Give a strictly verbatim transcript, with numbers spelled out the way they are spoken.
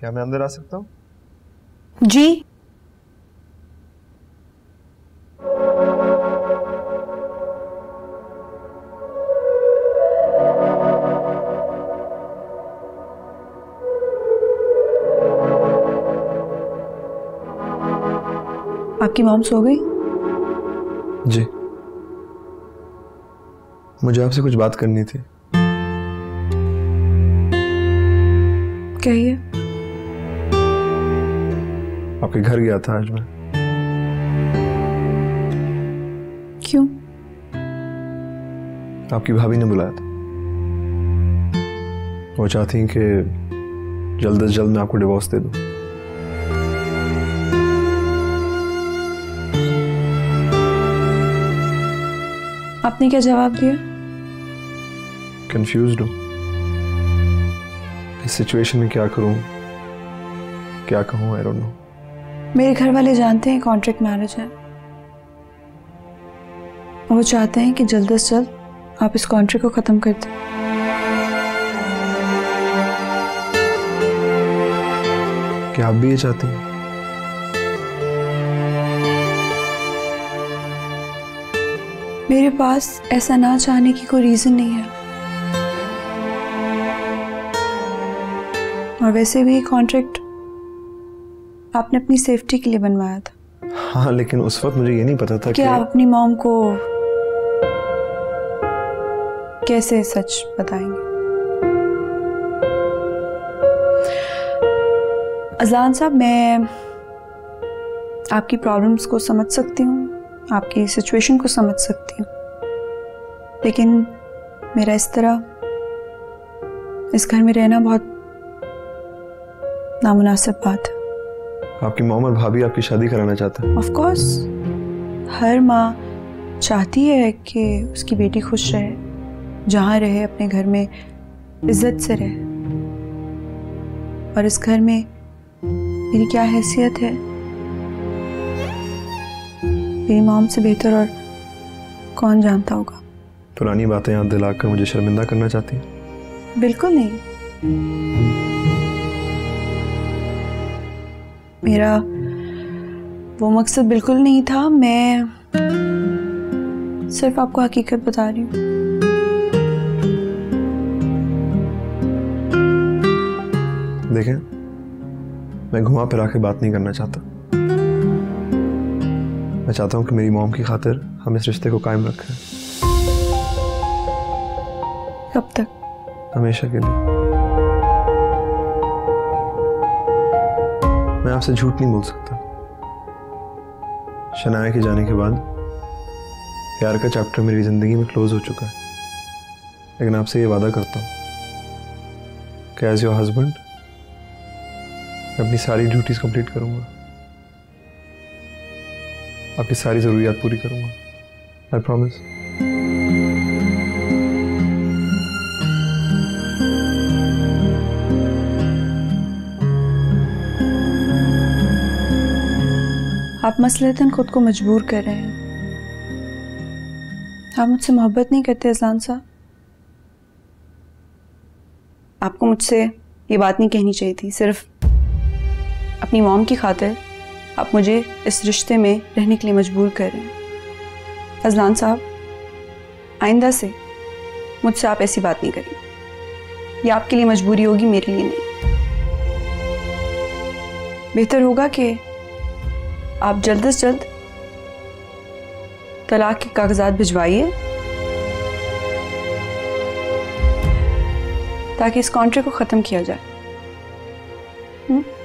क्या मैं अंदर आ सकता हूँ? जी। आपकी मॉम सो गई? जी, मुझे आपसे कुछ बात करनी थी। कहिए। आपके घर गया था आज मैं। क्यों? आपकी भाभी ने बुलाया था। वो चाहती हैं कि जल्द से जल्द मैं आपको डिवोर्स दे दूं। आपने क्या जवाब दिया? कंफ्यूज्ड हूं। इस सिचुएशन में क्या करूं, क्या कहूं, आई डोंट नो। मेरे घर वाले जानते हैं कॉन्ट्रैक्ट मैरिज है। वो चाहते हैं कि जल्द से जल्द आप इस कॉन्ट्रैक्ट को खत्म कर दें। क्या आप भी ये चाहती हैं? मेरे पास ऐसा ना चाहने की कोई रीजन नहीं है। और वैसे भी कॉन्ट्रैक्ट आपने अपनी सेफ्टी के लिए बनवाया था। हाँ, लेकिन उस वक्त मुझे ये नहीं पता था कि आप अपनी मॉम को कैसे सच बताएंगे। अज़लान साहब, मैं आपकी प्रॉब्लम्स को समझ सकती हूँ, आपकी सिचुएशन को समझ सकती हूँ, लेकिन मेरा इस तरह इस घर में रहना बहुत नामुनासिब बात है। आपकी मॉम और भाभी आपकी शादी कराना चाहते हैं। ऑफ कोर्स, हर माँ चाहती है कि उसकी बेटी खुश रहे, जहाँ रहे अपने घर में इज्जत से रहे। और इस घर में मेरी क्या हैसियत है, मेरी मॉम से बेहतर और कौन जानता होगा। पुरानी बातें याद दिलाकर मुझे शर्मिंदा करना चाहती हैं? बिल्कुल नहीं। मेरा वो मकसद बिल्कुल नहीं था। मैं सिर्फ आपको हकीकत बता रही हूँ। देखें, मैं घुमा फिरा के बात नहीं करना चाहता। मैं चाहता हूं कि मेरी मॉम की खातिर हम इस रिश्ते को कायम रखें। कब तक? हमेशा के लिए। मैं आपसे झूठ नहीं बोल सकता। शनाया के जाने के बाद प्यार का चैप्टर मेरी जिंदगी में क्लोज हो चुका है, लेकिन आपसे ये वादा करता हूं कि एज योर हस्बैंड मैं अपनी सारी ड्यूटीज कंप्लीट करूंगा, आपकी सारी जरूरियात पूरी करूंगा। I promise. आप मसलतन खुद को मजबूर कर रहे हैं। आप मुझसे मोहब्बत नहीं करते अज़लान साहब। आपको मुझसे ये बात नहीं कहनी चाहिए थी। सिर्फ अपनी मॉम की खातिर आप मुझे इस रिश्ते में रहने के लिए मजबूर कर रहे हैं। अज़लान साहब, आइंदा से मुझसे आप ऐसी बात नहीं करेंगे। ये आपके लिए मजबूरी होगी, मेरे लिए नहीं। बेहतर होगा कि आप जल्द से जल्द तलाक के कागजात भिजवाइए, ताकि इस कॉन्ट्रैक्ट को ख़त्म किया जाए। हुँ?